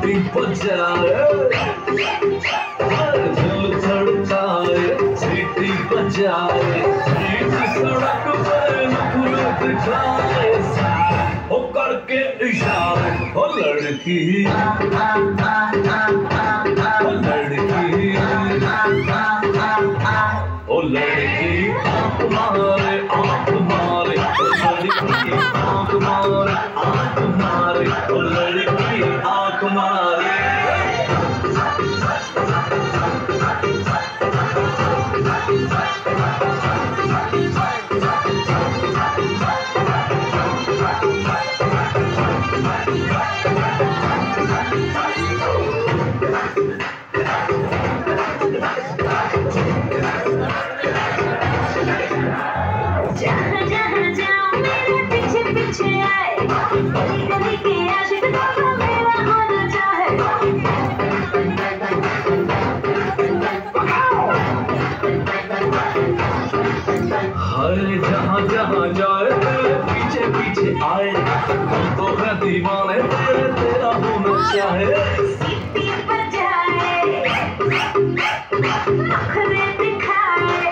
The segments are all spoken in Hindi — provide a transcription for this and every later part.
सीटी बजाए, दिल धड़काए, सीटी बजाए, सीटी सड़क पे नखरे दिखाए, ओ करके इशारे, ओ लड़की, ओ लड़की, ओ लड़की आँख मारे, आँख मारे, ओ लड़की आँख मारे, आँख मारे, ओ लड़की आँख मारे। जहाँ जहाँ जाऊँ मेरे पीछे पीछे आए, गली गली के आशिक दोनों मेरा होना चाहे। हाय जहाँ जहाँ जाए तेरे पीछे पीछे आए, हम तो है दीवाने तेरे, तेरा होना चाहे। सीटी बजाए, नखरे दिखाए,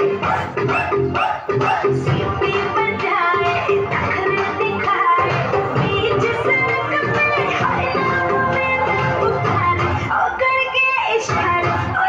सीटी बजाए, नखरे दिखाए, बीच सड़क पे खड़े नाम मेरा उतारे, ओ करके इशारे, ओ